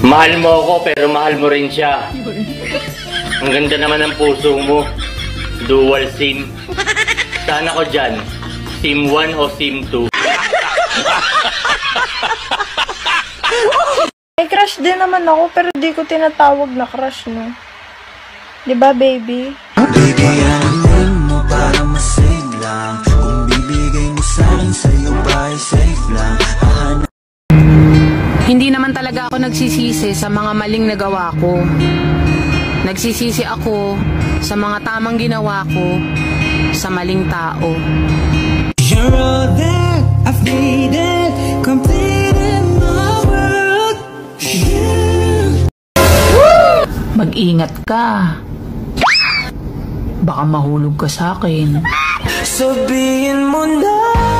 Mahal mo ako pero mahal mo rin siya. Ang ganda naman ng puso mo. Dual SIM. Saan ako dyan? SIM 1 o SIM 2? May crush din naman ako pero di ko tinatawag na crush, no? Diba, baby? Baby, alamin mo para masave lang. Kung bibigay mo sa'kin, sa'yo ba ay safe lang? Hindi naman talaga ako nagsisisi sa mga maling nagawa ko. Nagsisisi ako sa mga tamang ginawa ko sa maling tao. You're all that I've needed, complete in my world. Mag-ingat ka. Baka mahulog ka sa akin. Sabihin mo na